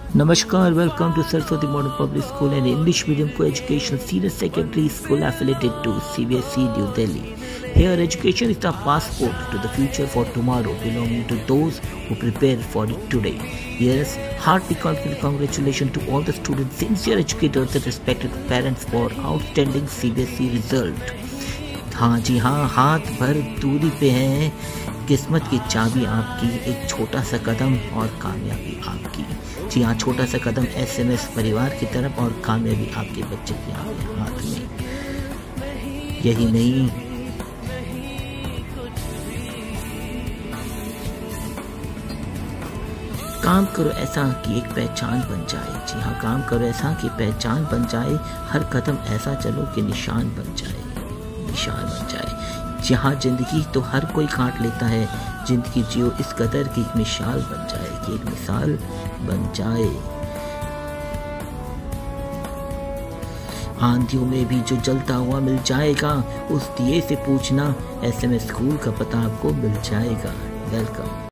Namaskar, welcome to Saraswati Modern Public School and English Medium Co-Education Senior Secondary School affiliated to CBSE New Delhi. Here, education is the passport to the future for tomorrow, belonging to those who prepare for it today. Yes, hearty congratulations to all the students, sincere educators and respected parents for outstanding CBSE result. हाँ जी हाँ, हाथ भर दूरी पे है, किस्मत की चाबी आपकी, एक छोटा सा कदम और कामयाबी आपकी। जी हाँ, छोटा सा कदम SMS परिवार की तरफ और कामयाबी आपके बच्चे के हाथ में। यही नहीं, काम करो ऐसा कि एक पहचान बन जाए। जी हाँ, काम करो ऐसा कि पहचान बन जाए, हर कदम ऐसा चलो कि निशान बन जाए, निशान बन जाए। जहाँ जिंदगी तो हर कोई काट लेता है, जिंदगी जियो इस कदर की एक मिसाल बन जाए, कि एक मिसाल बन जाए। आंधियों में भी जो जलता हुआ मिल जाएगा, उस दिए से पूछना, SMS स्कूल का पता आपको मिल जाएगा। वेलकम।